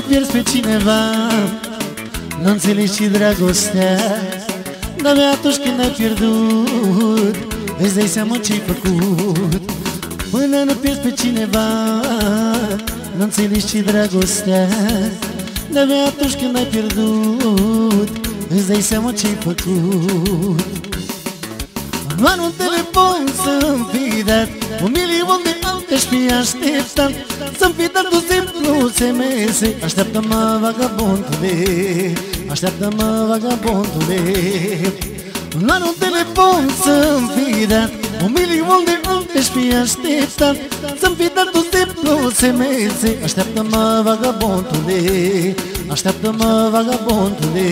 pierzi pe cineva, nu înțelegi și dragostea. Dar atunci când ai pierdut, îți dai seama ce-ai făcut. Până nu pierzi pe cineva, nu înțelegi și dragostea. Dar atunci când ai pierdut, îți dai seama ce-ai făcut. Doar un telefon să-mi fi dat, 1.000.000 de ani te-aș fi așteptat. Să-mi fi dat un simplu SMS. Așteaptă-mă, vagabondule, așteaptă-mă, vagabondule. Doar un telefon să-mi fi dat, 1.000.000 de ani te-aș fi așteptat. Să-mi fi dat un simplu SMS. Așteaptă-mă, vagabondule, așteaptă-mă, vagabondule.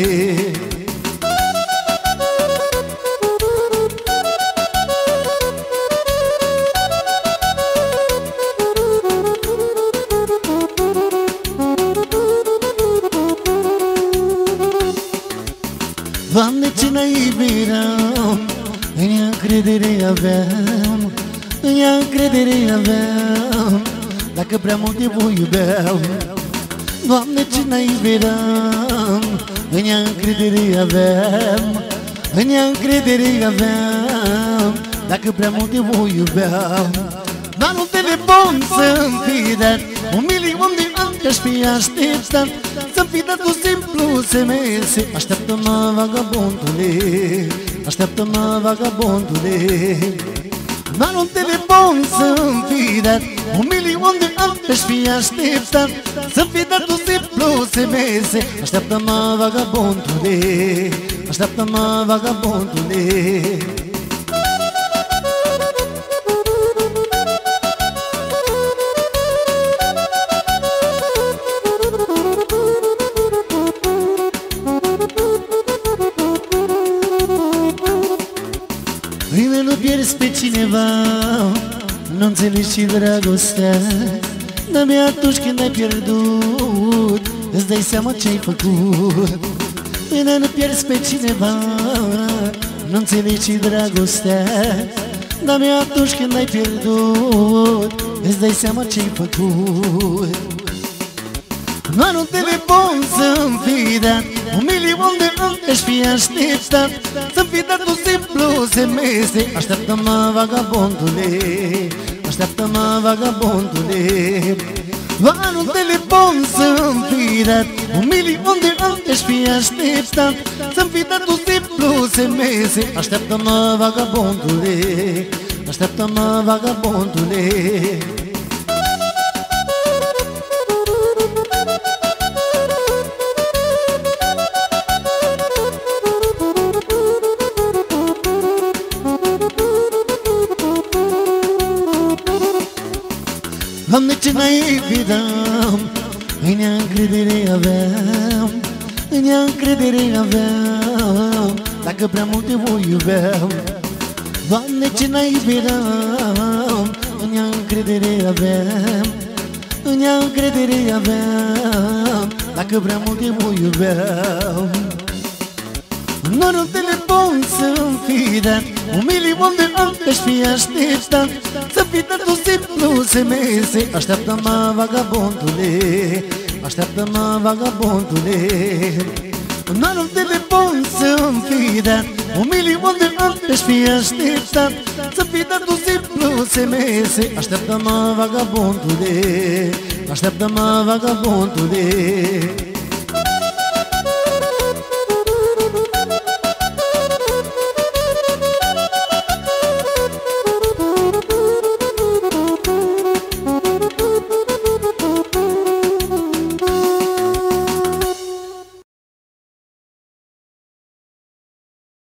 Doamne, ce naiv eram, în ea încredere aveam, în ea încredere aveam, dacă prea mult te voi iubeam. Doamne, ce naiv eram, în ea încredere aveam, în ea încredere aveam, dacă prea mult te voi iubeam. Dar un telefon să-mi fi dat, 1.000.000 de ani te-aș fi așteptat. Să-mi fi dat un simplu SMS. Așteaptă-mă, vagabondule, așteaptă-mă, vagabondule. Dar un telefon să-mi fi dat, 1.000.000 de ani te-aș fi așteptat. Să-mi fi dat un simplu SMS. Așteaptă-mă, vagabondule, așteaptă-mă, vagabondule. Până nu pierzi pe cineva, nu înțelegi și dragostea. Dar atunci când ai pierdut, îți dai seama ce-ai făcut. Până nu pierzi pe cineva, nu înțelegi și dragostea. Dar atunci când ai pierdut, îți dai seama ce-ai făcut. Doar un telefon să-mi fi dat, 1.000.000 de ani te-aș fi așteptat. Să-mi fi dat un simplu SMS. Așteaptă-mă, vagabondule, așteaptă-mă, vagabondule. Doar un telefon să-mi fi dat, 1.000.000 de ani te-aș fi așteptat. Să-mi fi dat un simplu SMS. Așteaptă-mă, vagabondule, așteaptă-mă, vagabondule. Doamne, ce naiv eram, în ea încredere aveam, în ea încredere aveam, dacă prea mult te voi iubeam. Doamne, ce naiv eram, în ea încredere aveam, în ea încredere aveam, dacă prea mult te voi iubeam. Doar un telefon să-mi fi dat, 1.000.000 de ani te-aș fi așteptat. Să-mi fi dat un simplu SMS. Așteaptă-mă, vagabondule, așteaptă-mă, vagabondule. Doar un telefon să-mi fi dat, 1.000.000 de ani te-aș fi așteptat. Să-mi fi dat un simplu SMS. Așteaptă-mă, vagabondule, așteaptă-mă, vagabondule.